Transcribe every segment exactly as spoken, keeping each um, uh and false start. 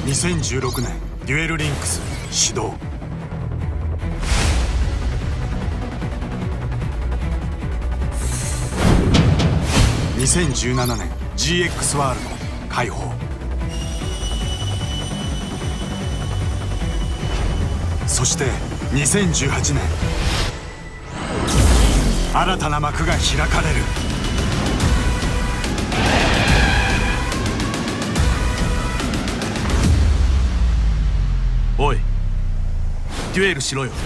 にせんじゅうろくねんデュエルリンクス始動。にせんじゅうななねん ジーエックス ワールド開放。そしてにせんじゅうはちねん新たな幕が開かれる。 おい、デュエルしろよ。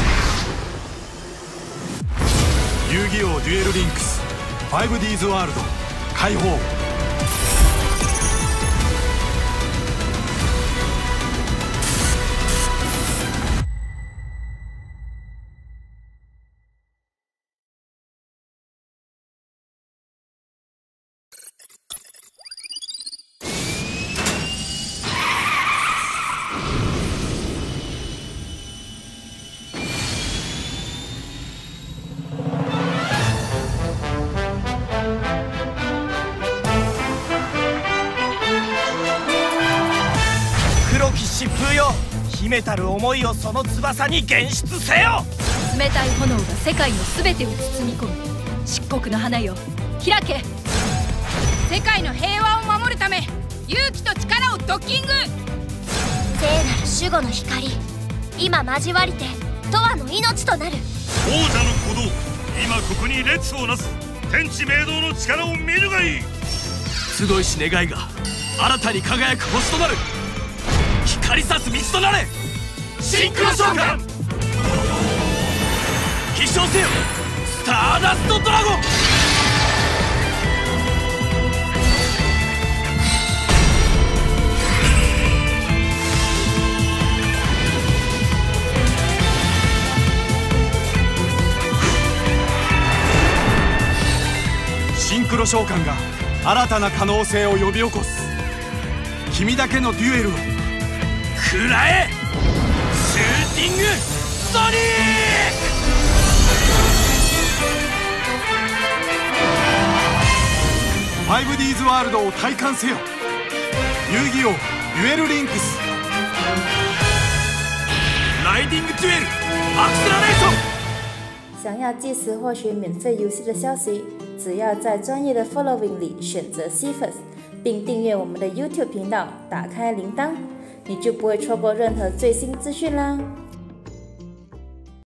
遊戯王デュエルリンクス ファイブディーズ ワールド開放。 黒き疾風よ、秘めたる思いをその翼に現出せよ。 冷たい炎が世界の全てを包み込む漆黒の花よ、開け。 世界の平和を守るため勇気と力をドッキング。 聖なる守護の光、今交わりて永遠の命となる。 王者の鼓動、今ここに列をなす。天地明洞の力を見るがいい。 集いし願いが新たに輝く星となる。光さす道となれ。シンクロ召喚、起床せよスターダストドラゴン。 シンクロ召喚が新たな可能性を呼び起こす。君だけのデュエルを食らえ。シューティングソニック。 ファイブディーズ ワールドを体感せよ。遊戯王デュエルリンクス。 ライディングデュエルアクセラレーション。 想要即时获取免费游戏的消息，只要在专业的 Following 里选择 C F U S， 并订阅我们的 YouTube 频道，打开铃铛，你就不会错过任何最新资讯啦。